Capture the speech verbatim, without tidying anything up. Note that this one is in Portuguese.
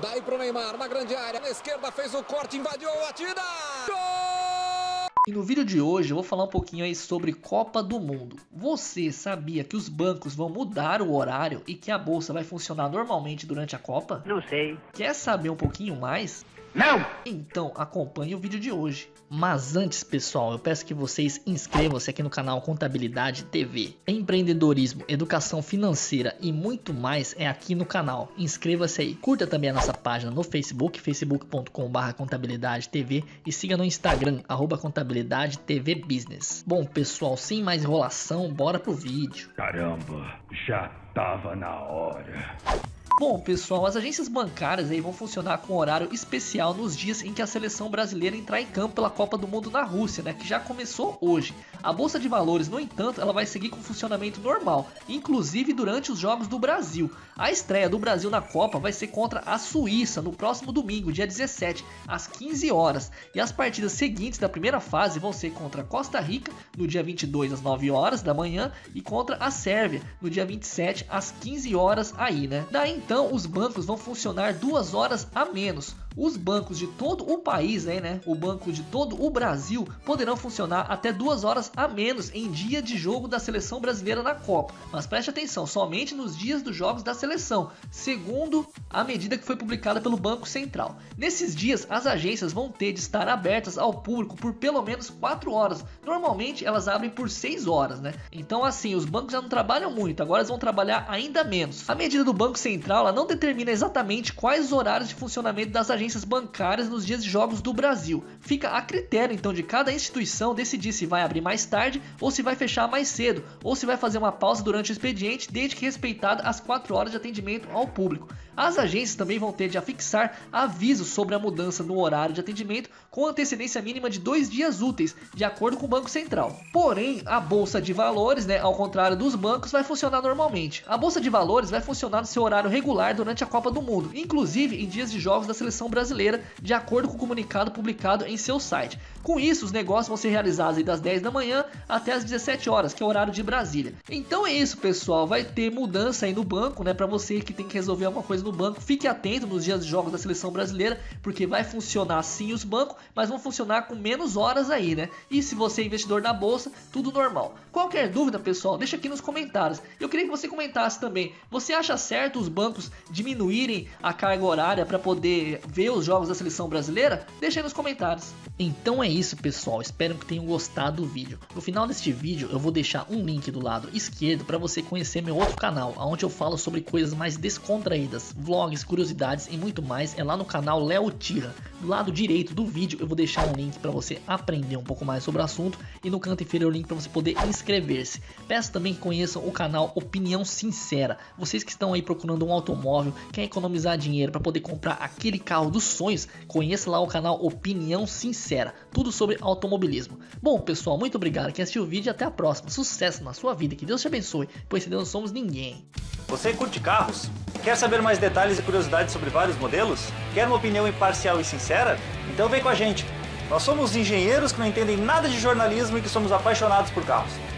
Daí pro Neymar, uma grande área. Na esquerda fez o corte, invadiu a batida. Gol! E no vídeo de hoje eu vou falar um pouquinho aí sobre Copa do Mundo. Você sabia que os bancos vão mudar o horário e que a bolsa vai funcionar normalmente durante a Copa? Não sei. Quer saber um pouquinho mais? Não! Então acompanhe o vídeo de hoje. Mas antes, pessoal, eu peço que vocês inscrevam-se aqui no canal Contabilidade T V. Empreendedorismo, educação financeira e muito mais é aqui no canal. Inscreva-se aí. Curta também a nossa página no Facebook, facebook ponto com barra contabilidade T V, e siga no Instagram, arroba contabilidade T V Business. Bom, pessoal, sem mais enrolação, bora pro vídeo. Caramba, já tava na hora. Bom, pessoal, as agências bancárias aí vão funcionar com horário especial nos dias em que a seleção brasileira entrar em campo pela Copa do Mundo na Rússia, né, que já começou hoje. A Bolsa de Valores, no entanto, ela vai seguir com funcionamento normal, inclusive durante os Jogos do Brasil. A estreia do Brasil na Copa vai ser contra a Suíça no próximo domingo, dia dezessete, às quinze horas. E as partidas seguintes da primeira fase vão ser contra a Costa Rica, no dia vinte e dois, às nove horas da manhã, e contra a Sérvia, no dia vinte e sete, às quinze horas aí, né. Daí então os bancos vão funcionar duas horas a menos. Os bancos de todo o país, aí, né, o banco de todo o Brasil, poderão funcionar até duas horas a menos em dia de jogo da seleção brasileira na Copa. Mas preste atenção, somente nos dias dos jogos da seleção, segundo a medida que foi publicada pelo Banco Central. Nesses dias, as agências vão ter de estar abertas ao público por pelo menos quatro horas. Normalmente elas abrem por seis horas, né? Então assim, os bancos já não trabalham muito, agora eles vão trabalhar ainda menos. A medida do Banco Central, ela não determina exatamente quais os horários de funcionamento das agências agências bancárias nos dias de jogos do Brasil. Fica a critério então de cada instituição decidir se vai abrir mais tarde ou se vai fechar mais cedo, ou se vai fazer uma pausa durante o expediente, desde que respeitada as quatro horas de atendimento ao público. As agências também vão ter de afixar avisos sobre a mudança no horário de atendimento com antecedência mínima de dois dias úteis, de acordo com o Banco Central. Porém, a Bolsa de Valores, né, ao contrário dos bancos, vai funcionar normalmente. A Bolsa de Valores vai funcionar no seu horário regular durante a Copa do Mundo, inclusive em dias de jogos da seleção brasileira, de acordo com o comunicado publicado em seu site. Com isso, os negócios vão ser realizados aí das dez da manhã até as dezessete horas, que é o horário de Brasília. Então é isso, pessoal, vai ter mudança aí no banco, né, para você que tem que resolver alguma coisa no banco. Fique atento nos dias de jogos da seleção brasileira, porque vai funcionar sim os bancos, mas vão funcionar com menos horas aí, né? E se você é investidor na bolsa, tudo normal. Qualquer dúvida, pessoal, deixa aqui nos comentários. Eu queria que você comentasse também, você acha certo os bancos diminuírem a carga horária para poder ver os jogos da seleção brasileira? Deixa aí nos comentários. Então é isso, pessoal, espero que tenham gostado do vídeo. No final deste vídeo eu vou deixar um link do lado esquerdo para você conhecer meu outro canal, onde eu falo sobre coisas mais descontraídas, vlogs, curiosidades e muito mais. É lá no canal Léo Tira. Do lado direito do vídeo eu vou deixar um link para você aprender um pouco mais sobre o assunto, e no canto inferior o link para você poder inscrever-se. Peço também que conheçam o canal Opinião Sincera. Vocês que estão aí procurando um automóvel, quer economizar dinheiro para poder comprar aquele carro dos sonhos, conheça lá o canal Opinião Sincera, tudo sobre automobilismo. Bom, pessoal, muito obrigado quem assistiu o vídeo e até a próxima. Sucesso na sua vida, que Deus te abençoe, pois sem Deus não somos ninguém. Você curte carros? Quer saber mais detalhes e curiosidades sobre vários modelos? Quer uma opinião imparcial e sincera? Então vem com a gente. Nós somos engenheiros que não entendem nada de jornalismo e que somos apaixonados por carros.